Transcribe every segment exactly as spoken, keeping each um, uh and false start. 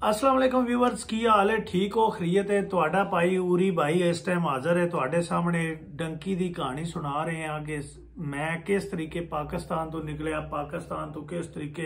अस्सलाम वालेकुम व्यूअर्स, की हाल है? ठीक हो? खरीयत है? तुहाडा भाई उरी भाई इस टाइम हाजिर है तुहाडे सामने डंकी दी कहानी सुना रहे हैं कि मैं किस तरीके पाकिस्तान तो निकलिया, पाकिस्तान तो किस तरीके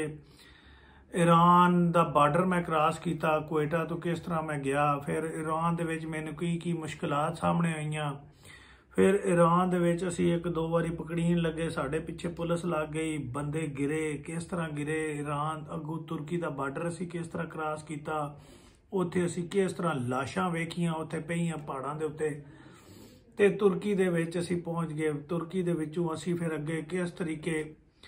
ईरान दा बार्डर मैं क्रॉस किया, कोयटा तो किस तरह मैं गया, फिर ईरान दे विच मैनू की की मुश्किलात सामने आईयां, फिर ईरान दे विच असीं एक दो बारी पकड़ीन लगे, साडे पिछे पुलिस लग गई, बंदे गिरे, किस तरह गिरे, ईरान अगू तुर्की दा बार्डर असीं किस तरह क्रॉस किया, उत्थे असीं किस तरह लाशां वेखियां उत्थे पईयां पहाड़ां दे उत्ते, ते तुर्की दे विच असीं पहुंच गए। तुर्की दे विचों असीं फिर अगे किस तरीके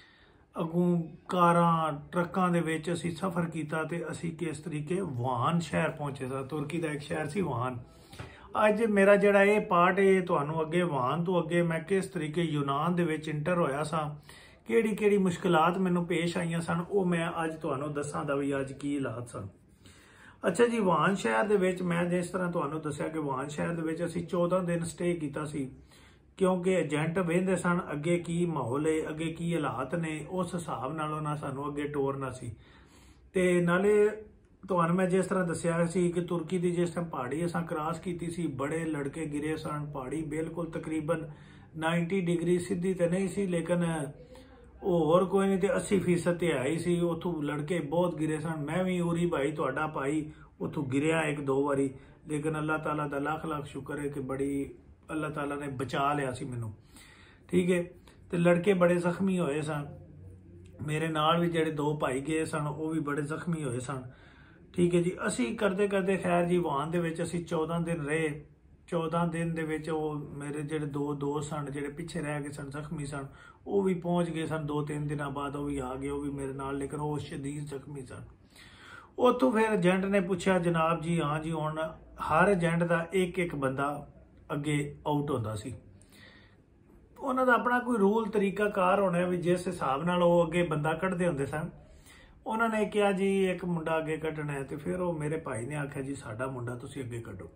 अगों कारां ट्रकां दे विच असीं सफ़र किया ते असीं किस तरीके वाहन शहर पहुंचे सा। तुर्की दा एक शहर सी वाहन। अज मेरा जिहड़ा ये पार्ट है तुहानूं अगे वाहन तो अगे मैं किस तरीके यूनान दे विच इंटर होया सा, किहड़ी किहड़ी मुश्किलात मैनूं पेश आईयां सन, वो मैं अज तुहानूं दस्सां दा भी अज की हालात सन। अच्छा जी, वाहन शहर दे विच मैं जिस तरह तुहानूं दस्सिया कि वाहन शहर दे विच असीं चौदह दिन स्टे कीता सी, क्योंकि एजेंट वेंदे सन अगे की माहौल है, अगे की हालात ने, उस हिसाब नाल उन्हां सानूं अगे टोरना सी। ते नाले तुहानूं मैं जिस तरह दस्सिया सी कि तुर्की की जिस टाइम पहाड़ी असां क्रॉस की सी, बड़े लड़के गिरे सन, पहाड़ी बिल्कुल तकरीबन नाइनटी डिग्री सीधी तो नहीं सी, लेकिन होर कोई नहीं, तो अस्सी फीसद तो है ही सी। उतों लड़के बहुत गिरे सन, मैं भी उरी भाई तुहाडा भाई उतों गिरिया एक दो बारी, लेकिन अल्लाह ताला दा लख लख शुक्र है कि बड़ी अल्लाह ताला ने बचा लिया सी मैनू, ठीक है। तो लड़के बड़े जख्मी होए सन, मेरे नाल भी जेडे दो भाई गए सन वो भी बड़े जख्मी होए सन, ठीक है जी। असी करते करते खैर जी वाहन दे विच असी चौदह दिन रहे। चौदह दिन दे विच वो मेरे जेडे दो दोस्त सन जेडे पिछे रह गए सन, जख्मी सन, वो भी पहुंच गए सन दो तीन दिन बाद, वो भी आ गए, वो भी मेरे नाल, लेकिन वो शदीद जख्मी सन। उतों फिर एजेंट ने पूछा, जनाब जी हाँ जी, हुण हर एजेंट का एक एक बंदा अगे आउट होंदा सी, उन्हां दा अपना कोई रूल तरीका कार होना भी, जिस हिसाब नाल वो अगे बंदा कढ़दे हुंदे सन। उन्होंने कहा जी एक मुंडा अगे कढ़ना है, तो फिर वो मेरे भाई ने आख्या जी साडा मुंडा तुसीं अगे कढ़ो।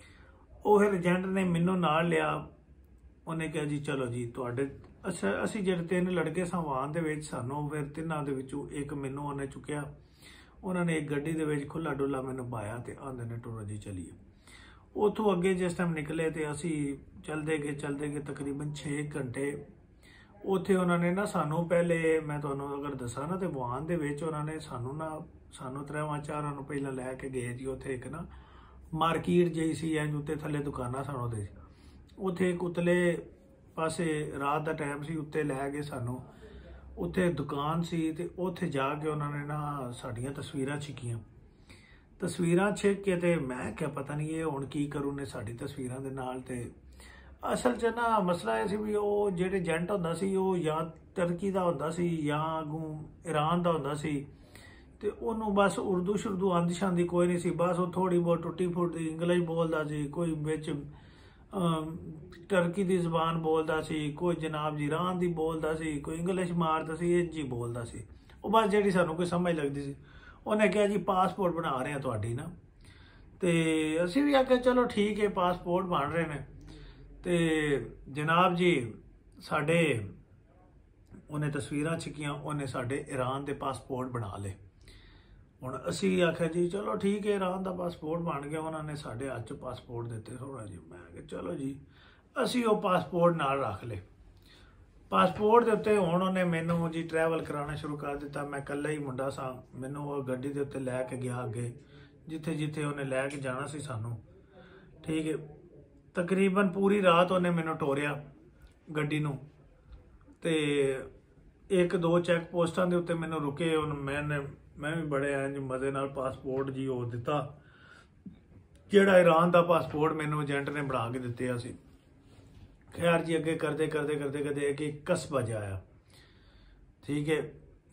वो फिर एजेंट ने मैनू नाल लिया, उन्हें कहा जी चलो जी तुहाडे अच्छा असीं जेडे तीन लड़के सां वाहन दे विच, सानूं फिर तिन्हां दे विचों एक मैनू उन्हें चुक्या, उन्होंने एक गड्डी दे विच खुला डुला मैनू पाया, तो आंदे ने टुरो जी चलीए। उतों अगे जिस टाइम निकले तो असीं चलते गए चलते गए तकरीबन छे घंटे। उत्थे उन्होंने ना सानू पहले मैं तुहानूं अगर दसा ना, तो वाहन दे विच उन्होंने सानू ना सानू त्रेवां चारां नूं पहलां लैके गए जी, उत्थे एक ना मार्केट जी सी, इंज उत्ते थल्ले दुकानां सन, उहदे उत्थे एक उतले पासे रात दा टाइम सी, उत्ते लै गए सानू, उत्थे दुकान सी, ते उत्थे जाके उन्होंने ना साडियां तस्वीरां छिकियां। तस्वीरां छिक के ते मैं क्या पता नहीं ये हुण की करूँ ने साडी तस्वीरां दे नाल। ते असल च ना मसला यह सी भी वो जेडे एजेंट होंदा सी वो या तुर्की दा होंदा सी या अगों ईरान दा होंदा सी, ते उन्होंने बस उर्दू शुर्दू आंदी शांदी कोई नहीं सी, बस वो थोड़ी बहुत टुटी फुटी इंग्लिश बोलता सी, कोई बिच टर्की दी जबान बोलता सी, कोई जनाब जी ईरान दी बोलता सी, कोई इंग्लिश मारता सी, इंज ही बोलता सी। वो बस जेडी सानू कोई समझ लगती सी। उन्हें कहा जी पासपोर्ट बना रहे हैं तुहाडी ना, ते असीं भी आख्या चलो ठीक है पासपोर्ट बन रहे हैं। ते जनाब जी साडे उन्हें तस्वीरां छिकियां, उन्हें साडे ईरान दे पासपोर्ट बना ले। हुण असीं आख्या जी चलो ठीक है ईरान दा पासपोर्ट बन गया, उन्होंने साडे हत्थ च पासपोर्ट दिते थोड़ा जी। मैं आख्या चलो जी असीं वो पासपोर्ट नाल रख ले। पासपोर्ट के उत्ते हुण उन्हें मैनू जी ट्रैवल कराना शुरू कर दिता। मैं कल्ला ही मुंडा सा, मैनू वो गड्डी के उत्ते लैके गया अगे जिथे जिथे उन्हें लैके जाना सी सानू, ठीक है। तकरीबन पूरी रात उन्हें मैनू टोरिया गड्डी नूं, ते एक दो चैक पोस्टां दे उत्ते मैनू रुके, मैंने मैं भी बड़े इंज मजे नाल पासपोर्ट जी हो दिता, जिहड़ा ईरान दा पासपोर्ट मैनू एजेंट ने बना के दिते सी। खैर जी अगे करते करते करते करते एक एक कस्बा जाया, ठीक है।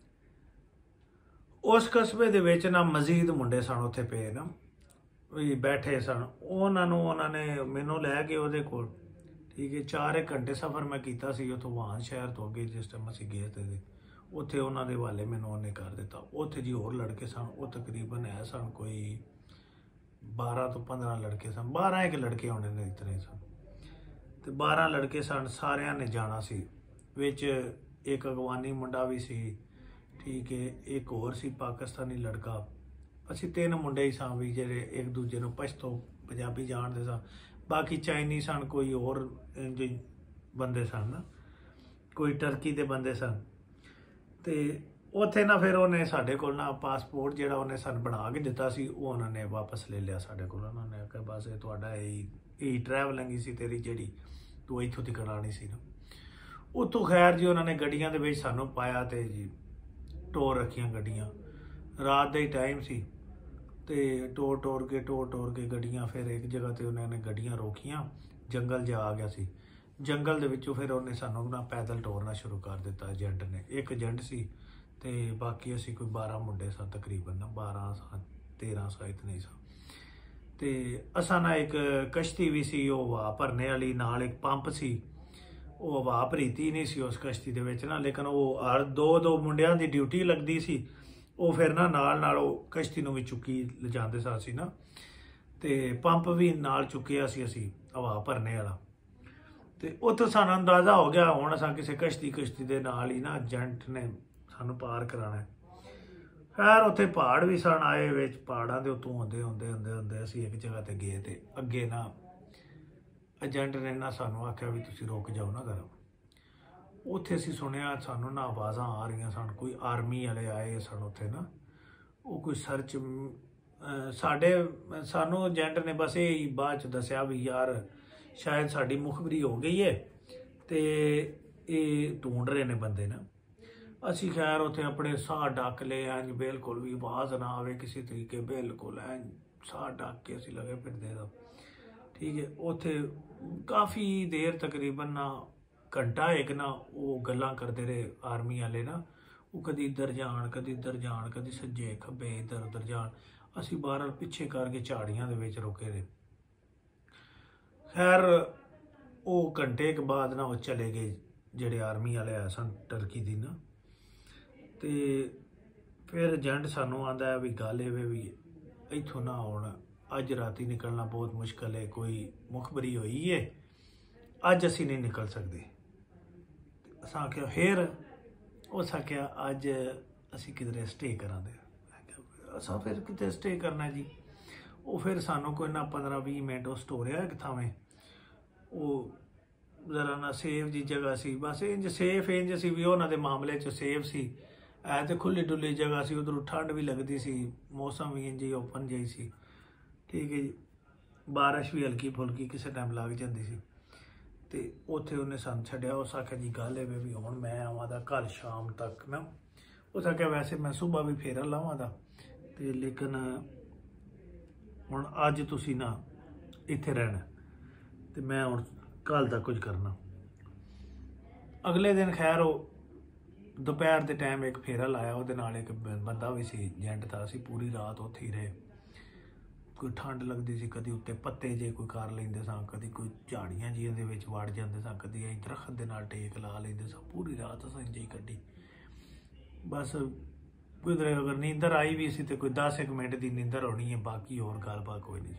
उस कस्बे दे विच ना मजीद मुंडे सन उत्थे पे ना भी बैठे सन, उन्होंने उन्होंने मैनू लै गए उहदे कोल, ठीक है। चार एक घंटे सफ़र मैं किया सी उत्थों वाहन शहर तो अगे, जिस टाइम असीं गए थे उत्थे उन्होंने हवाले मैनू उन्हें कर दिता। उत्थे जी होर लड़के सन, वो तकरीबन है सन कोई बारह तो पंद्रह लड़के सन, बारह एक लड़के होने ने इतने सन, तो बारह लड़के सन, सारिया ने जाना सी। विच एक अगवानी मुंडा भी सी, ठीक है, एक होर सी पाकिस्तानी लड़का, ਅਸੀਂ ਤਿੰਨ ਮੁੰਡੇ ਹੀ ਸਾਂ ਵੀ ਜਿਹੜੇ ਇੱਕ ਦੂਜੇ ਨੂੰ ਪਸ਼ਤੋ ਪੰਜਾਬੀ ਜਾਣਦੇ ਸਾਂ। ਬਾਕੀ ਚਾਈਨੀ ਸਨ, ਕੋਈ ਹੋਰ ਇੰਜ ਬੰਦੇ ਸਨ ਨਾ, ਕੋਈ ਟਰਕੀ ਦੇ ਬੰਦੇ ਸਨ। ਤੇ ਉੱਥੇ ਨਾ ਫਿਰ ਉਹਨੇ ਸਾਡੇ ਕੋਲ ਨਾ ਪਾਸਪੋਰਟ ਜਿਹੜਾ ਉਹਨੇ ਸਾਨੂੰ ਬਣਾ ਕੇ ਦਿੱਤਾ ਸੀ ਉਹ ਉਹਨਾਂ ਨੇ ਵਾਪਸ ਲੈ ਲਿਆ ਸਾਡੇ ਕੋਲ। ਉਹਨਾਂ ਨੇ ਆਖਿਆ ਬਸ ਇਹ ਤੁਹਾਡਾ ਇਹ ਇਹ ਟਰੈਵਲਿੰਗ ਹੀ ਸੀ ਤੇਰੀ, ਜਿਹੜੀ ਤੂੰ ਇੱਥੋਂ ਦੀ ਕਰਾਣੀ ਸੀ ਨਾ। ਉੱਥੋਂ ਖੈਰ ਜੀ ਉਹਨਾਂ ਨੇ ਗੱਡੀਆਂ ਦੇ ਵਿੱਚ ਸਾਨੂੰ ਪਾਇਆ ਤੇ ਜੀ ਟੋਰ ਰੱਖੀਆਂ ਗੱਡੀਆਂ। ਰਾਤ ਦਾ ਹੀ ਟਾਈਮ ਸੀ ਤੇ ਟੋਰ ਟੋਰ ਕੇ ਟੋਰ ਟੋਰ ਕੇ ਗੱਡੀਆਂ, ਫਿਰ ਇੱਕ ਜਗ੍ਹਾ ਤੇ ਉਹਨਾਂ ਨੇ ਗੱਡੀਆਂ ਰੋਕੀਆਂ। ਜੰਗਲ ਜਿਹਾ ਆ ਗਿਆ ਸੀ, ਜੰਗਲ ਦੇ ਵਿੱਚੋਂ ਫਿਰ ਉਹਨੇ ਸਾਨੂੰ ਨਾ ਪੈਦਲ ਟੋਰਨਾ ਸ਼ੁਰੂ ਕਰ ਦਿੱਤਾ ਏਜੰਟ ਨੇ। ਇੱਕ ਏਜੰਟ ਸੀ ਤੇ ਬਾਕੀ ਅਸੀਂ ਕੋਈ ਬਾਰਾਂ ਮੁੰਡੇ ਸਾਂ ਤਕਰੀਬਨ, ਨਾ ਬਾਰਾਂ ਸਾਂ ਤੇਰਾਂ ਸਾਂ ਇਤਨੇ ਸਾਂ। ਤੇ ਅਸਾਂ ਨਾ ਇੱਕ ਕਸ਼ਤੀ ਵੀ ਸੀ ਉਹ ਹਵਾ ਭਰਨੇ ਵਾਲੀ, ਨਾਲ ਇੱਕ ਪੰਪ ਸੀ। ਉਹ ਹਵਾ ਭਰੀਤੀ ਨਹੀਂ ਸੀ ਉਸ ਕਸ਼ਤੀ ਦੇ ਵਿੱਚ ਨਾ, ਲੇਕਿਨ ਉਹ ਹਰ ਦੋ ਦੋ ਮੁੰਡਿਆਂ ਦੀ ਡਿਊਟੀ ਲੱਗਦੀ ਸੀ। ਉਹ ਫਿਰ ਨਾ ਨਾਲ ਨਾਲ ਉਹ ਕਸ਼ਤੀ ਨੂੰ ਵੀ ਚੁੱਕੀ ਲਿਜਾਂਦੇ ਸਾਂ ਅਸੀਂ ਨਾ, ਤੇ ਪੰਪ ਵੀ ਨਾਲ ਚੁੱਕਿਆ ਸੀ ਅਸੀਂ ਹਵਾ ਭਰਨੇ ਵਾਲਾ। ਤੇ ਉੱਥੋਂ ਸਾਨੂੰ ਅੰਦਾਜ਼ਾ ਹੋ ਗਿਆ ਹੁਣ ਅਸਾਂ ਕਿਸੇ ਕਸ਼ਤੀ ਕਸ਼ਤੀ ਦੇ ਨਾਲ ਹੀ ਨਾ ਏਜੰਟ ਨੇ ਸਾਨੂੰ ਪਾਰ ਕਰਾਉਣਾ। ਖੈਰ ਉੱਥੇ ਪਹਾੜ ਵੀ ਸਨ ਆਏ ਵਿੱਚ, ਪਹਾੜਾਂ ਦੇ ਉੱਤੋਂ ਹੁੰਦੇ ਹੁੰਦੇ ਹੁੰਦੇ ਹੁੰਦੇ ਅਸੀਂ ਇੱਕ ਜਗ੍ਹਾ ਤੇ ਗਏ ਤੇ ਅੱਗੇ ਨਾ ਏਜੰਟ ਨੇ ਨਾ ਸਾਨੂੰ ਆਖਿਆ ਵੀ ਤੁਸੀਂ ਰੁਕ ਜਾਓ ਨਾ ਜ਼ਰਾ। ਉੱਥੇ ਅਸੀਂ ਸੁਣਿਆ ਸਾਨੂੰ ਨਾ ਆਵਾਜ਼ਾਂ ਆ ਰਹੀਆਂ ਸਨ, ਕੋਈ ਆਰਮੀ ਵਾਲੇ ਆਏ ਸਨ ਉੱਥੇ ਨਾ। ਉਹ ਕੋਈ ਸਰਚ ਸਾਡੇ ਸਾਨੂੰ ਏਜੰਟ ਨੇ ਬਸ ਇਹ ਹੀ ਬਾਅਦ ਚ ਦੱਸਿਆ ਵੀ ਯਾਰ ਸ਼ਾਇਦ ਸਾਡੀ ਮੁਖਬਰੀ ਹੋ ਗਈ ਹੈ ਤੇ ਇਹ ਢੂੰਡ ਰਹੇ ਨੇ ਬੰਦੇ ਨਾ। ਅਸੀਂ ਖੈਰ ਉੱਥੇ ਆਪਣੇ ਸਾਹ ਡੱਕ ਲਏ ਇੰਜ, ਬਿਲਕੁਲ ਵੀ ਆਵਾਜ਼ ਨਾ ਆਵੇ ਕਿਸੇ ਤਰੀਕੇ, ਬਿਲਕੁਲ ਐ ਸਾਹ ਡੱਕ ਕੇ ਅਸੀਂ ਲਗੇ ਫਿਰਦੇ ਦਾ। ਠੀਕ ਹੈ, ਉੱਥੇ ਕਾਫੀ ਦੇਰ ਤਕਰੀਬਨ ਨਾ ਘੰਟਾ ਇੱਕ ਨਾ ਉਹ ਗੱਲਾਂ ਕਰਦੇ ਰਹੇ ਆਰਮੀ ਵਾਲੇ ਨਾ। ਉਹ ਕਦੀ ਇੱਧਰ ਜਾਣ ਕਦੀ ਇੱਧਰ ਜਾਣ, ਕਦੀ ਸੱਜੇ ਖੱਬੇ ਇੱਧਰ ਉੱਧਰ ਜਾਣ। ਅਸੀਂ ਬਾਹਰ ਪਿੱਛੇ ਕਰਕੇ ਝਾੜੀਆਂ ਦੇ ਵਿੱਚ ਰੁਕੇ ਰਹੇ। ਖੈਰ ਉਹ ਘੰਟੇ ਕੁ ਬਾਅਦ ਨਾ ਉਹ ਚਲੇ ਗਏ ਜਿਹੜੇ ਆਰਮੀ ਵਾਲੇ ਆਏ ਸਨ ਟਰਕੀ ਦੀ ਨਾ। ਤੇ ਫਿਰ ਏਜੰਟ ਸਾਨੂੰ ਆਂਦਾ ਹੈ ਵੀ ਗੱਲ ਇਹ ਵੀ ਇੱਥੋਂ ਨਾ ਹੁਣ ਅੱਜ ਰਾਤੀ ਨਿਕਲਣਾ ਬਹੁਤ ਮੁਸ਼ਕਿਲ ਹੈ, ਕੋਈ ਮੁਖਬਰੀ ਹੋਈ ਹੈ, ਅੱਜ ਅਸੀਂ ਨਹੀਂ ਨਿਕਲ ਸਕਦੇ। ਅਸਾਂ ਆਖਿਆ ਫਿਰ ਉਸ ਆਖਿਆ ਅੱਜ ਅਸੀਂ ਕਿਧਰੇ ਸਟੇ ਕਰਾਂਗੇ। ਅਸਾਂ ਫਿਰ ਕਿਤੇ ਸਟੇ ਕਰਨਾ ਜੀ। ਉਹ ਫਿਰ ਸਾਨੂੰ ਕੋਈ ਨਾ ਪੰਦਰਾਂ ਵੀਹ ਮਿੰਟ ਉਸ ਟੋਰਿਆ ਇੱਕ ਥਾਵੇਂ, ਉਹ ਜ਼ਰਾ ਨਾ ਸੇਫ ਜੀ ਜਗ੍ਹਾ ਸੀ। ਬਸ ਇੰਜ ਸੇਫ ਇੰਜ ਸੀ ਵੀ ਉਹਨਾਂ ਦੇ ਮਾਮਲੇ 'ਚ ਸੇਫ ਸੀ। ਐ ਤੇ ਖੁੱਲੀ ਡੁੱਲੀ ਜਗ੍ਹਾ ਸੀ, ਉਧਰੋਂ ਠੰਡ ਵੀ ਲੱਗਦੀ ਸੀ, ਮੌਸਮ ਵੀ ਇੰਜ ਹੀ ਓਪਨ ਜਿਹੀ ਸੀ। ਠੀਕ ਹੈ ਜੀ, ਬਾਰਿਸ਼ ਵੀ ਹਲਕੀ ਫੁਲਕੀ ਕਿਸੇ ਟਾਈਮ ਲੱਗ ਜਾਂਦੀ ਸੀ। ਤੇ ਉੱਥੇ ਉਹਨੇ ਸਾਨੂੰ ਛੱਡਿਆ। ਉਸ ਆਖਿਆ ਜੀ ਗੱਲ ਇਹ ਵੀ ਹੁਣ ਮੈਂ ਆਵਾਂ ਦਾ ਕੱਲ ਸ਼ਾਮ ਤੱਕ ਨਾ। ਉਸ ਆਖਿਆ ਵੈਸੇ ਮੈਂ ਸੁਬਾਹ ਵੀ ਫੇਰਾ ਲਾਵਾਂ ਦਾ ਤੇ ਲੇਕਿਨ ਹੁਣ ਅੱਜ ਤੁਸੀਂ ਨਾ ਇੱਥੇ ਰਹਿਣਾ ਤੇ ਮੈਂ ਹੁਣ ਕੱਲ ਦਾ ਕੁਝ ਕਰਨਾ। ਅਗਲੇ ਦਿਨ ਖੈਰ ਉਹ ਦੁਪਹਿਰ ਦੇ ਟਾਈਮ ਇੱਕ ਫੇਰਾ ਲਾਇਆ, ਉਹਦੇ ਨਾਲ ਇੱਕ ਬੰਦਾ ਵੀ ਸੀ ਏਜੰਟ ਦਾ। ਅਸੀਂ ਪੂਰੀ ਰਾਤ ਉੱਥੇ ਹੀ ਰਹੇ। ਕੋਈ ਠੰਡ ਲੱਗਦੀ ਸੀ, ਕਦੀ ਉੱਤੇ ਪੱਤੇ ਜੇ ਕੋਈ ਕਰ ਲੈਂਦੇ ਸਾਂ, ਕਦੀ ਕੋਈ ਝਾੜੀਆਂ ਜੀਆਂ ਦੇ ਵਿੱਚ ਵੜ ਜਾਂਦੇ ਸਾਂ, ਕਦੀ ਅਸੀਂ ਦਰਖਤ ਦੇ ਨਾਲ ਟੇਕ ਲਾ ਲੈਂਦੇ ਸਾਂ। ਪੂਰੀ ਰਾਤ ਅਸੀਂ ਇੰਜ ਹੀ ਕੱਢੀ। ਬਸ ਕਿਧਰੇ ਅਗਰ ਨੀਂਦਰ ਆਈ ਵੀ ਸੀ ਤੇ ਕੋਈ ਦਸ ਇੱਕ ਮਿੰਟ ਦੀ ਨੀਂਦਰ ਹੋਣੀ ਹੈ, ਬਾਕੀ ਹੋਰ ਗੱਲਬਾਤ ਕੋਈ ਨਹੀਂ।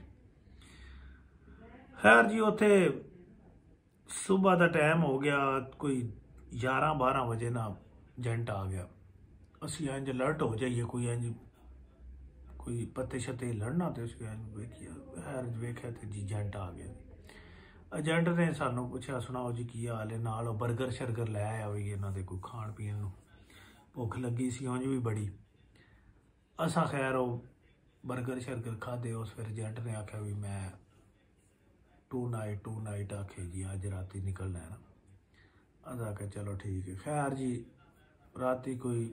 ਖੈਰ ਜੀ ਉੱਥੇ ਸੁਬਾਹ ਦਾ ਟਾਈਮ ਹੋ ਗਿਆ, ਕੋਈ ਗਿਆਰਾਂ ਬਾਰਾਂ ਵਜੇ ਨਾ ਏਜੰਟ ਆ ਗਿਆ। ਅਸੀਂ ਇੰਜ ਅਲਰਟ ਹੋ ਜਾਈਏ, ਕੋਈ ਇੰਜ ਕੋਈ ਪੱਤੇ ਸ਼ਤੇ ਲੜਨਾ ਤੇ ਅਸੀਂ ਇੰਜ ਵੇਖਿਆ ਹੈਰ ਵੇਖਿਆ ਤੇ ਜੀ ਏਜੰਟ ਆ ਗਿਆ। ਏਜੰਟ ਨੇ ਸਾਨੂੰ ਪੁੱਛਿਆ ਸੁਣਾਓ ਜੀ ਕੀ ਹਾਲ ਹੈ, ਨਾਲ ਉਹ ਬਰਗਰ ਸ਼ਰਗਰ ਲੈ ਆਇਆ ਵੀ ਇਹਨਾਂ ਦੇ ਕੋਈ ਖਾਣ ਪੀਣ ਨੂੰ। ਭੁੱਖ ਲੱਗੀ ਸੀ ਉਂਝ ਵੀ ਬੜੀ। ਅਸਾਂ ਖੈਰ ਉਹ ਬਰਗਰ ਸ਼ਰਗਰ ਖਾਧੇ। ਉਸ ਫਿਰ ਏਜੰਟ ਨੇ ਆਖਿਆ ਵੀ ਮੈਂ ਟੂ ਨਾਈਟ ਟੂ ਨਾਈਟ ਆਖੇ ਜੀ ਅੱਜ ਰਾਤੀ ਨਿਕਲਣਾ ਹੈ ਨਾ। ਅਸਾਂ ਆਖਿਆ ਚਲੋ ਠੀਕ ਹੈ। ਖੈਰ ਜੀ ਰਾਤੀ ਕੋਈ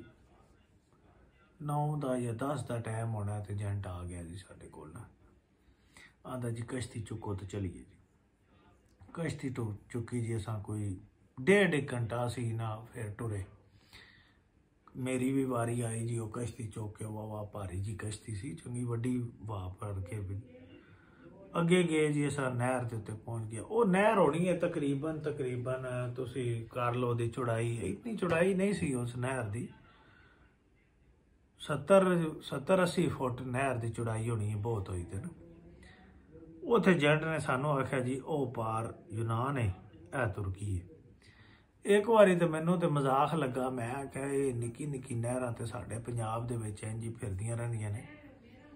ਨੌ ਦਾ ਜਾਂ ਦਸ ਦਾ ਟਾਈਮ ਹੋਣਾ ਤੇ ਏਜੰਟ ਆ ਗਿਆ ਜੀ ਸਾਡੇ ਕੋਲ ਨਾ। ਆਂਦਾ ਜੀ ਕਸ਼ਤੀ ਚੁੱਕੋ ਤੇ ਚਲੀਏ ਜੀ। ਕਸ਼ਤੀ ਤੋਂ ਚੁੱਕੀ ਜੀ ਅਸਾਂ ਕੋਈ ਡੇਢ ਇੱਕ ਘੰਟਾ ਸੀ ਨਾ ਫਿਰ ਟੁਰੇ। ਮੇਰੀ ਵੀ ਵਾਰੀ ਆਈ ਜੀ ਉਹ ਕਸ਼ਤੀ ਚੁੱਕ ਕੇ। ਵਾਹ ਭਾਰੀ ਜੀ ਕਸ਼ਤੀ ਸੀ, ਚੰਗੀ ਵੱਡੀ ਵਾਹ ਭਰ ਕੇ ਵੀ ਅੱਗੇ ਗਏ ਜੀ। ਅਸਾਂ ਨਹਿਰ ਦੇ ਉੱਤੇ ਪਹੁੰਚ ਗਿਆ। ਉਹ ਨਹਿਰ ਹੋਣੀ ਹੈ ਤਕਰੀਬਨ ਤਕਰੀਬਨ ਤੁਸੀਂ ਕਰ ਲਓ ਦੀ ਚੌੜਾਈ, ਇਤਨੀ ਚੌੜਾਈ ਨਹੀਂ ਸੀ ਉਸ ਨਹਿਰ ਦੀ, ਸੱਤਰ ਸੱਤਰ ਅੱਸੀ ਫੁੱਟ ਨਹਿਰ ਦੀ ਚੌੜਾਈ ਹੋਣੀ ਹੈ, ਬਹੁਤ ਹੋਈ ਤੇ ਨਾ। ਉੱਥੇ ਏਜੰਟ ਨੇ ਸਾਨੂੰ ਆਖਿਆ ਜੀ ਉਹ ਪਾਰ ਯੂਨਾਨ ਹੈ, ਇਹ ਤੁਰਕੀ ਹੈ। ਇੱਕ ਵਾਰੀ ਤੇ ਮੈਨੂੰ ਤੇ ਮਜ਼ਾਕ ਲੱਗਾ, ਮੈਂ ਕਿਹਾ ਇਹ ਨਿੱਕੀ ਨਿੱਕੀ ਨਹਿਰਾਂ ਤੇ ਸਾਡੇ ਪੰਜਾਬ ਦੇ ਵਿੱਚ ਇੰਝ ਹੀ ਫਿਰਦੀਆਂ ਰਹਿੰਦੀਆਂ ਨੇ,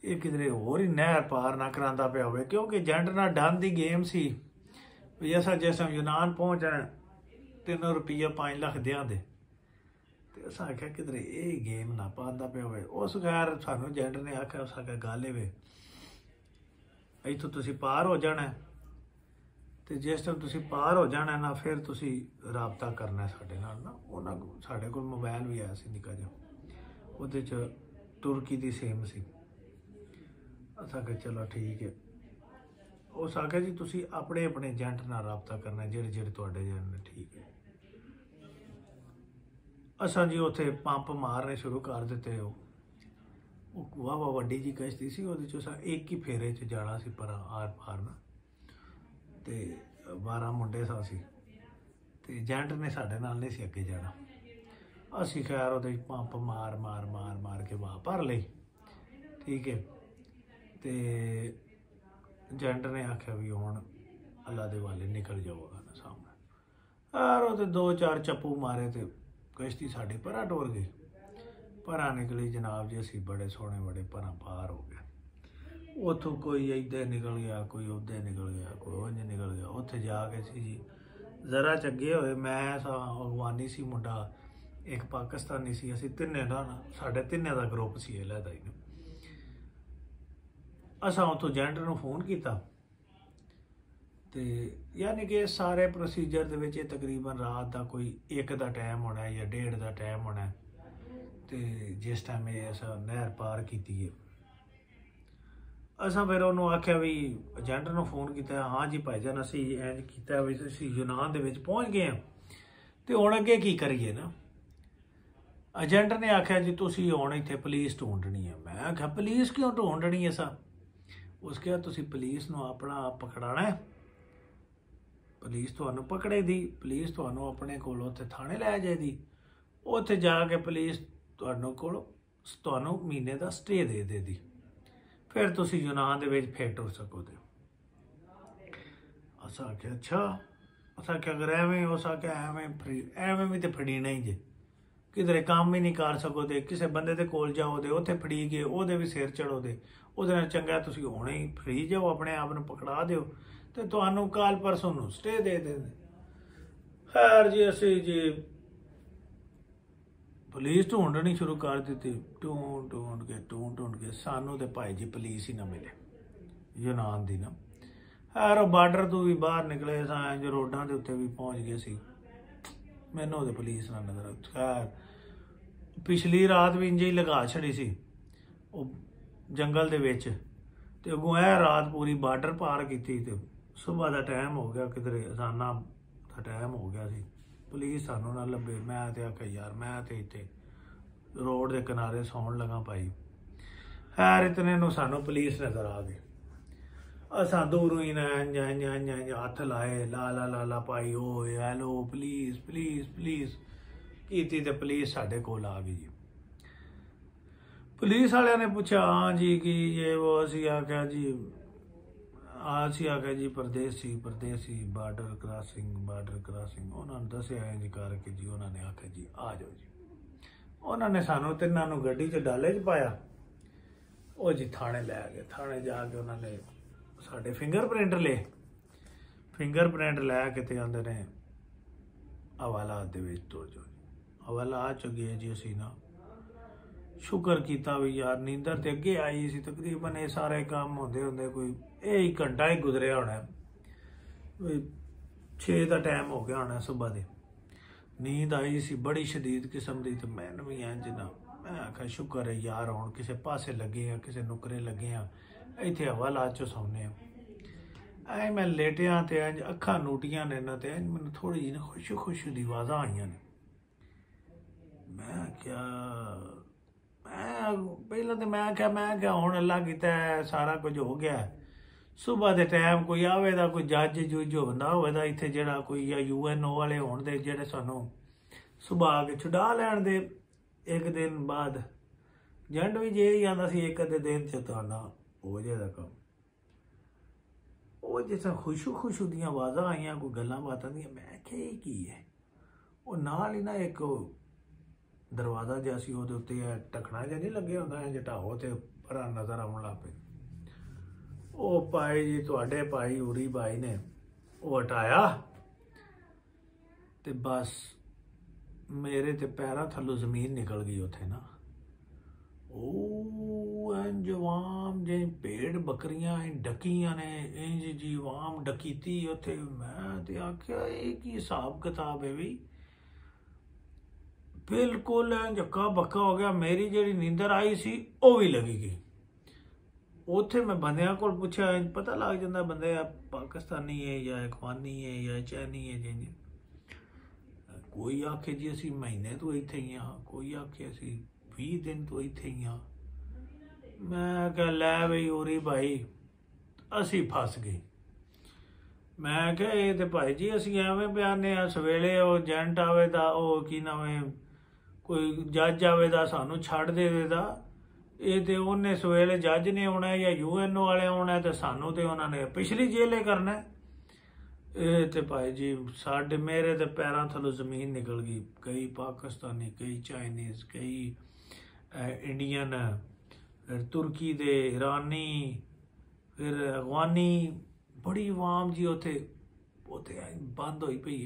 ਇਹ ਕਿਧਰੇ ਹੋਰ ਹੀ ਨਹਿਰ ਪਾਰ ਨਾ ਕਰਾਂਦਾ ਪਿਆ ਹੋਵੇ, ਕਿਉਂਕਿ ਏਜੰਟ ਨਾਲ ਡਨ ਦੀ ਗੇਮ ਸੀ ਵੀ ਅਸਾਂ ਜਿਸ ਟਾਈਮ ਯੂਨਾਨ ਪਹੁੰਚਣਾ ਤਿੰਨ ਰੁਪਈਆ ਪੰਜ ਲੱਖ ਦਿਆਂ ਦੇ, ਤੇ ਅਸਾਂ ਆਖਿਆ ਕਿਧਰੇ ਇਹ ਗੇਮ ਨਾ ਪਾਉਂਦਾ ਪਿਆ ਹੋਵੇ। ਉਸ ਖੈਰ ਸਾਨੂੰ ਏਜੰਟ ਨੇ ਆਖਿਆ ਉਸ ਆਖਿਆ ਗੱਲ ਇਹ ਵੇ ਇੱਥੋਂ ਤੁਸੀਂ ਪਾਰ ਹੋ ਜਾਣਾ, ਤੇ ਜਿਸ ਟਾਈਮ ਤੁਸੀਂ ਪਾਰ ਹੋ ਜਾਣਾ ਨਾ ਫਿਰ ਤੁਸੀਂ ਰਾਬਤਾ ਕਰਨਾ ਸਾਡੇ ਨਾਲ ਨਾ। ਉਹਨਾਂ ਕੋਲ ਸਾਡੇ ਕੋਲ ਮੋਬਾਈਲ ਵੀ ਆਇਆ ਸੀ ਨਿੱਕਾ ਜਿਹਾ, ਉਹਦੇ 'ਚ ਤੁਰਕੀ ਦੀ ਸਿਮ ਸੀ। ਅਸਾਂ ਕਿ ਚਲੋ ਠੀਕ ਹੈ। ਉਸ ਆਖਿਆ ਜੀ ਤੁਸੀਂ ਆਪਣੇ ਆਪਣੇ ਏਜੰਟ ਨਾਲ ਰਾਬਤਾ ਕਰਨਾ ਜਿਹੜੇ ਜਿਹੜੇ ਤੁਹਾਡੇ ਏਜੰਟ ਨੇ, ਠੀਕ ਹੈ। ਅਸਾਂ ਜੀ ਉੱਥੇ ਪੰਪ ਮਾਰਨੇ ਸ਼ੁਰੂ ਕਰ ਦਿੱਤੇ। ਉਹ ਉਹ ਵਾਹ ਵਾਹ ਵੱਡੀ ਜੀ ਕਿਸ਼ਤੀ ਸੀ, ਉਹਦੇ 'ਚ ਅਸਾਂ ਇੱਕ ਹੀ ਫੇਰੇ 'ਚ ਜਾਣਾ ਸੀ ਪਰ ਆਰ ਪਾਰ ਨਾ, ਤੇ ਬਾਰਾਂ ਮੁੰਡੇ ਸਾਂ ਸੀ, ਤੇ ਏਜੰਟ ਨੇ ਸਾਡੇ ਨਾਲ ਨਹੀਂ ਸੀ ਅੱਗੇ ਜਾਣਾ। ਅਸੀਂ ਖੈਰ ਉਹਦੇ ਪੰਪ ਮਾਰ ਮਾਰ ਮਾਰ ਮਾਰ ਕੇ ਵਾਹ ਭਰ ਲਈ, ਠੀਕ ਹੈ। ਤੇ ਏਜੰਟ ਨੇ ਆਖਿਆ ਵੀ ਹੁਣ ਅੱਲਾ ਦੇ ਵਾਲੇ ਨਿਕਲ ਜਾਊਗਾ ਨਾ ਸਾਹਮਣੇ। ਯਾਰ ਉਹਦੇ ਦੋ ਚਾਰ ਚੱਪੂ ਮਾਰੇ ਤੇ ਕਿਸ਼ਤੀ ਸਾਡੀ ਪਰਾਂ ਟੁਰ ਗਈ। ਪਰਾਂ ਨਿਕਲੀ ਜਨਾਬ ਜੀ, ਅਸੀਂ ਬੜੇ ਸੋਹਣੇ ਬੜੇ ਪਰਾਂ ਪਾਰ ਹੋ ਗਏ। ਉੱਥੋਂ ਕੋਈ ਇੱਧਰ ਨਿਕਲ ਗਿਆ, ਕੋਈ ਉੱਧਰ ਨਿਕਲ ਗਿਆ, ਕੋਈ ਉਂਝ ਨਿਕਲ ਗਿਆ। ਉੱਥੇ ਜਾ ਕੇ ਸੀ ਜੀ ਜ਼ਰਾ ਚੱਗੇ ਹੋਏ, ਮੈਂ ਸਾਂ, ਅਗਵਾਨੀ ਸੀ ਮੁੰਡਾ, ਇੱਕ ਪਾਕਿਸਤਾਨੀ ਸੀ, ਅਸੀਂ ਤਿੰਨੇ ਦਾ ਨਾ ਸਾਡੇ ਤਿੰਨੇ ਦਾ ਗਰੁੱਪ ਸੀ ਇਹ ਲੈਦਾ ਹੀ। ਅਸਾਂ ਉੱਥੋਂ ਏਜੰਟ ਨੂੰ ਫੋਨ ਕੀਤਾ, ਤੇ ਯਾਨੀ ਕਿ ਸਾਰੇ ਪ੍ਰੋਸੀਜਰ ਦੇ ਵਿੱਚ ਇਹ ਤਕਰੀਬਨ ਰਾਤ ਦਾ ਕੋਈ ਇੱਕ ਦਾ ਟਾਈਮ ਹੋਣਾ ਜਾਂ ਡੇਢ ਦਾ ਟਾਈਮ ਹੋਣਾ, ਤੇ ਜਿਸ ਟਾਈਮ ਇਹ ਅਸਾਂ ਨਹਿਰ ਪਾਰ ਕੀਤੀ ਹੈ। ਅਸਾਂ ਫਿਰ ਉਹਨੂੰ ਆਖਿਆ ਵੀ ਏਜੰਟ ਨੂੰ ਫੋਨ ਕੀਤਾ, ਹਾਂ ਜੀ ਭਾਈਜਾਨ ਅਸੀਂ ਇੰਝ ਕੀਤਾ ਵੀ ਅਸੀਂ ਯੂਨਾਨ ਦੇ ਵਿੱਚ ਪਹੁੰਚ ਗਏ ਹਾਂ, ਤੇ ਹੁਣ ਅੱਗੇ ਕੀ ਕਰੀਏ ਨਾ। ਏਜੰਟ ਨੇ ਆਖਿਆ ਜੀ ਤੁਸੀਂ ਹੁਣ ਇੱਥੇ ਪੁਲਿਸ ਢੂੰਡਣੀ ਹੈ। ਮੈਂ ਆਖਿਆ ਪੁਲਿਸ ਕਿਉਂ ਢੂੰਡਣੀ ਹੈ ਸਾਂ? ਉਸ ਕਿਹਾ ਤੁਸੀਂ ਪੁਲਿਸ ਨੂੰ ਆਪਣਾ ਆਪ ਪਕੜਾਣਾ ਹੈ, ਪੁਲਿਸ ਤੁਹਾਨੂੰ ਪਕੜੇਗੀ, ਪੁਲਿਸ ਤੁਹਾਨੂੰ ਆਪਣੇ ਕੋਲ ਉੱਥੇ ਥਾਣੇ ਲੈ ਜਾਏਗੀ, ਉੱਥੇ ਜਾ ਕੇ ਪੁਲਿਸ ਤੁਹਾਨੂੰ ਕੋਲ ਤੁਹਾਨੂੰ ਮਹੀਨੇ ਦਾ ਸਟੇ ਦੇ ਦੇਦੀ, ਫਿਰ ਤੁਸੀਂ ਯੂਨਾਨ ਦੇ ਵਿੱਚ ਫਿਰ ਟੁਰ ਸਕੋਗੇ। ਅਸਾਂ ਆਖਿਆ ਅੱਛਾ। ਅਸਾਂ ਕਿ ਅਗਰ ਐਵੇਂ ਹੋ ਸਕਿਆ ਐਵੇਂ ਫਰੀ ਐਵੇਂ ਵੀ ਤਾਂ ਫੜੀ ਨਹੀਂ ਜੇ, ਕਿਧਰੇ ਕੰਮ ਹੀ ਨਹੀਂ ਕਰ ਸਕੋਦੇ, ਕਿਸੇ ਬੰਦੇ ਦੇ ਕੋਲ ਜਾਓਦੇ ਉੱਥੇ ਫੜੀ ਗਏ ਉਹਦੇ ਵੀ ਸਿਰ ਚੜੋਦੇ, ਉਹਦੇ ਨਾਲ ਚੰਗਾ ਤੁਸੀਂ ਹੁਣੇ ਹੀ ਫਰੀ ਜਾਓ, ਆਪਣੇ ਆਪ ਨੂੰ ਪਕੜਾ ਦਿਓ ਤੇ ਤੁਹਾਨੂੰ ਕੱਲ ਪਰਸੋਂ ਨੂੰ ਸਟੇ ਦੇ ਦਿੰਦੇ। ਖੈਰ ਜੀ ਅਸੀਂ ਜੀ ਪੁਲਿਸ ਢੂੰਡਣੀ ਸ਼ੁਰੂ ਕਰ ਦਿੱਤੀ, ਢੂੰਡ ਢੂੰਡ ਕੇ ਢੂੰਡ ਢੂੰਡ ਕੇ ਸਾਨੂੰ ਤੇ ਭਾਈ ਜੀ ਪੁਲਿਸ ਹੀ ਨਾ ਮਿਲੇ ਯੂਨਾਨ ਦੀ ਨਾ। ਖੈਰ ਉਹ ਬਾਰਡਰ ਤੋਂ ਵੀ ਬਾਹਰ ਨਿਕਲੇ ਸਾਂ, ਜੋ ਰੋਡਾਂ ਦੇ ਉੱਤੇ ਵੀ ਪਹੁੰਚ ਗਏ ਸੀ, ਮੈਨੂੰ ਉਹਦੇ ਪੁਲਿਸ ਨਾਲ ਨਜ਼ਰ। ਖੈਰ ਪਿਛਲੀ ਰਾਤ ਵੀ ਇੰਝ ਹੀ ਲਗਾ ਛੜੀ ਸੀ ਉਹ ਜੰਗਲ ਦੇ ਵਿੱਚ, ਤੇ ਅੱਗੋਂ ਇਹ ਰਾਤ ਪੂਰੀ ਬਾਰਡਰ ਪਾਰ ਕੀਤੀ, ਤੇ ਸੁਬਾਹ ਦਾ ਟਾਈਮ ਹੋ ਗਿਆ, ਕਿਧਰੇ ਅਜ਼ਾਨਾ ਦਾ ਟਾਈਮ ਹੋ ਗਿਆ ਸੀ, ਪੁਲਿਸ ਸਾਨੂੰ ਨਾ ਲੱਭੇ। ਮੈਂ ਤੇ ਆਖਿਆ ਯਾਰ ਮੈਂ ਤੇ ਇੱਥੇ ਰੋਡ ਦੇ ਕਿਨਾਰੇ ਸੌਣ ਲੱਗਾ ਭਾਈ। ਖੈਰ ਇਤਨੇ ਨੂੰ ਸਾਨੂੰ ਪੁਲਿਸ ਨਜ਼ਰ ਆ ਗਈ। ਅਸਾਂ ਦੂਰੋਂ ਹੀ ਨਾ ਹੱਥ ਲਾਏ, ਲਾ ਲਾ ਲਾ ਲਾ ਭਾਈ ਓਏ ਹੈਲੋ ਪਲੀਜ਼ ਪਲੀਜ਼ ਪਲੀਜ਼ ਕੀਤੀ, ਤੇ ਪੁਲਿਸ ਸਾਡੇ ਕੋਲ ਆ ਗਈ ਜੀ। ਪੁਲਿਸ ਵਾਲਿਆਂ ਨੇ ਪੁੱਛਿਆ ਹਾਂ ਜੀ ਕੀ ਇਹ ਉਹ, ਅਸੀਂ ਆਖਿਆ ਜੀ ਅਸੀਂ ਆਖਿਆ ਜੀ ਪਰਦੇਸੀ ਪਰਦੇਸੀ ਬਾਰਡਰ ਕ੍ਰਾਸਿੰਗ ਬਾਰਡਰ ਕ੍ਰਾਸਿੰਗ। ਉਹਨਾਂ ਨੂੰ ਦੱਸਿਆ ਇੰਝ ਕਰਕੇ ਜੀ, ਉਹਨਾਂ ਨੇ ਆਖਿਆ ਜੀ ਆ ਜਾਓ ਜੀ। ਉਹਨਾਂ ਨੇ ਸਾਨੂੰ ਤਿੰਨਾਂ ਨੂੰ ਗੱਡੀ 'ਚ ਡਾਲੇ 'ਚ ਪਾਇਆ, ਉਹ ਜੀ ਥਾਣੇ ਲੈ ਗਏ। ਥਾਣੇ ਜਾ ਕੇ ਉਹਨਾਂ ਨੇ ਸਾਡੇ ਫਿੰਗਰਪ੍ਰਿੰਟ ਲਏ, ਫਿੰਗਰਪ੍ਰਿੰਟ ਲੈ ਕੇ ਤੇ ਆਂਦੇ ਨੇ ਹਵਾਲਾਤ ਦੇ ਵਿੱਚ ਤੁਰ ਜਾਓ। ਹਵਾਲਾਤ 'ਚ ਗਏ ਜੀ ਅਸੀਂ ਨਾ, ਸ਼ੁਕਰ ਕੀਤਾ ਵੀ ਯਾਰ ਨੀਂਦਰ ਤੇ ਅੱਗੇ ਆਈ ਸੀ, ਤਕਰੀਬਨ ਇਹ ਸਾਰੇ ਕੰਮ ਹੁੰਦੇ ਹੁੰਦੇ ਕੋਈ ਇਹ ਹੀ ਘੰਟਾ ਹੀ ਗੁਜ਼ਰਿਆ ਹੋਣਾ, ਛੇ ਦਾ ਟਾਈਮ ਹੋ ਗਿਆ ਹੋਣਾ ਸੁਬਾਹ ਦੇ। ਨੀਂਦ ਆਈ ਸੀ ਬੜੀ ਸ਼ਦੀਦ ਕਿਸਮ ਦੀ, ਤੇ ਮੈਨੂੰ ਵੀ ਇੰਝ ਨਾ ਮੈਂ ਆਖਿਆ ਸ਼ੁਕਰ ਹੈ ਯਾਰ ਹੁਣ ਕਿਸੇ ਪਾਸੇ ਲੱਗੇ ਆ, ਕਿਸੇ ਨੁਕਰੇ ਲੱਗੇ ਆ, ਇੱਥੇ ਹਵਾਲਾਤ 'ਚ ਸੌਂਦੇ ਆ। ਐ ਮੈਂ ਲੇਟਿਆ ਤੇ ਇੰਝ ਅੱਖਾਂ ਨੂਟੀਆਂ ਨੇ ਨਾ, ਤੇ ਇੰਝ ਮੈਨੂੰ ਥੋੜੀ ਜਿਹੀ ਖੁਸ਼ੂ ਖੁਸ਼ੂ ਦੀ ਆਵਾਜ਼ਾਂ ਆਈਆਂ ਨੇ। ਮੈਂ ਕਿਹਾ ਮੈਂ ਪਹਿਲਾਂ ਤੇ ਮੈਂ ਕਿਹਾ ਮੈਂ ਕਿਹਾ ਹੁਣ ਅੱਲਾ ਕੀਤਾ ਸਾਰਾ ਕੁਝ ਹੋ ਗਿਆ, ਸੁਬਾਹ ਦੇ ਟਾਈਮ ਕੋਈ ਆਵੇ ਦਾ ਕੋਈ ਜੱਜ ਜੁੱਜ ਹੁੰਦਾ ਹੋਵੇ ਦਾ ਇੱਥੇ, ਜਿਹੜਾ ਕੋਈ ਜਾਂ ਯੂ ਐਨ ਓ ਵਾਲੇ ਹੋਣ ਦੇ ਜਿਹੜੇ ਸਾਨੂੰ ਸੁਬਾਹ ਆ ਕੇ ਛੁਡਾ ਲੈਣ ਦੇ ਇੱਕ ਦਿਨ ਬਾਅਦ। ਜੰਡ ਵੀ ਜੇ ਹੀ ਆਉਂਦਾ ਸੀ ਇੱਕ ਅੱਧੇ ਦਿਨ 'ਚ ਤੁਹਾਡਾ ਹੋ ਜਾਏਗਾ ਕੰਮ। ਉਹ ਜਿਸ ਤਰ੍ਹਾਂ ਖੁਸ਼ੂ ਖੁਸ਼ੂ ਦੀਆਂ ਆਵਾਜ਼ਾਂ ਆਈਆਂ, ਕੋਈ ਗੱਲਾਂ ਬਾਤਾਂ ਦੀਆਂ। ਮੈਂ ਕਿਹਾ ਇਹ ਕੀ ਹੈ? ਉਹ ਨਾਲ ਹੀ ਨਾ ਇੱਕ ਦਰਵਾਜ਼ਾ ਜਿਹਾ ਸੀ, ਉਹਦੇ ਉੱਤੇ ਟਖਣਾ ਜਿਹਾ ਨਹੀਂ ਲੱਗਿਆ ਹੁੰਦਾ, ਇੰਝ ਢਾਹੋ ਤੇ परा नज़र आउण लग पे। ओ भाई जी तुहाडे भाई उरी भाई ने वो हटाया ते बस मेरे ते पैरां थल्लों जमीन निकल गई उत्थे ना। ओ इंज वाम जे भेड़ बकरियां डकियां ने इंज जी वाम डकीती उत्थे। मैं ते आख्या ये की हिसाब किताब है भी, बिल्कुल इंज हक्का बक्का हो गया। मेरी जेड़ी नींदर आई सी वो भी लगी गई। उत्थे मैं बंदियां कोल पुछया, इंज पता लग जांदा बंदे पाकिस्तानी है या अफगानी है या चैनी है जिंज। कोई आखे जी असी महीने तो इत्थे ही हाँ, कोई आखे असी बीस दिन तो इत्थे ही हाँ। मैं कह लै बई उरी भाई असी फस गए। मैं कह ये ते भाई जी असी एवें प्याने आ, सवेले वो एजेंट आवे दा ओ की नवें कोई जज आवे दा सानू छड़ दे देदा। ये ते उन्हें सवेले जज ने आना है या यू एन ओ वाले आना है, तो सानू तो उन्होंने पिछली जेले करना है। ये ते भाई जी साढ़े मेरे ते पैरों थलों जमीन निकल गई। कई पाकिस्तानी, कई चाइनीज़, कई इंडियन, फिर तुर्की दे, ईरानी, फिर अफगानी, बड़ी आवाम जी उत्थे उत्थे बंद होई पई।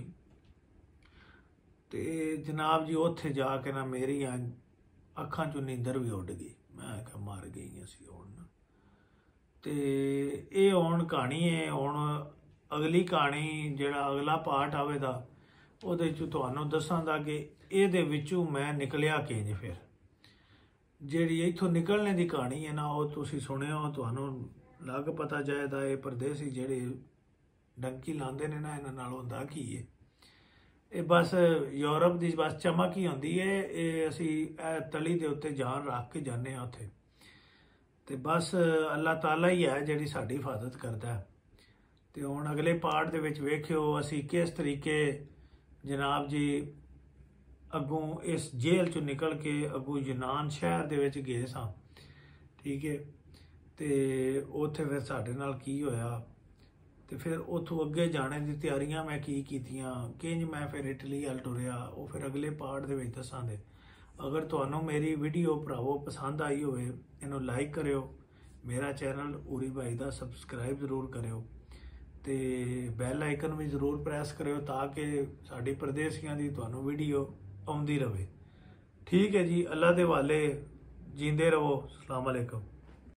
ते जनाब जी उत्थे जाके ना मेरी अखां चों नींदर भी उड़ गई। मैं क्या मर गई असी हुण। ते ये हुण कहानी है। हुण अगली कहानी जिहड़ा अगला पार्ट आवेगा उहदे च तुहानूं दस्सांगा कि इहदे विचों मैं निकलिया किंज। फिर जिहड़ी इत्थों निकलने की कहानी है ना, वो तुसीं सुणिओ, तुहानूं लग पता जाएगा ये परदेसी जिहड़े डंकी लांदे ने ना, इन्हां नाल हुंदा की है। ये बस यूरोप की बस चमक ही होंदी है। ये असी तली के उत्ते जान रख के जाने उत्थे, ते बस अल्लाह ताला ही है जिहड़ी साडी हिफाजत करता है। ते हुण अगले पार्ट दे विच वेखिओ असी किस तरीके जनाब जी अगों इस जेल चों निकल के अगों यूनान शहर दे विच गए सां। ठीक है, ते उत्थे फिर साडे नाल की होया, ते फिर उतों अगे जाने की तैयारियां मैं की कीतियां, किंज मैं फिर इटली अल टुरिया, वो फिर अगले पार्ट दे विच दस्सांगे। अगर तुहानूं मेरी वीडियो भरावो पसंद आई होवे, इनू लाइक करियो, मेरा चैनल उरी भाई दा सबसक्राइब जरूर करियो, ते बैल आइकन भी जरूर प्रैस करियो ताकि साडी परदेसियां दी तुहानूं वीडियो आउंदी रहे। ठीक है जी, अल्लाह दे वाले जींदे रहो। अस्सलाम वालेकुम।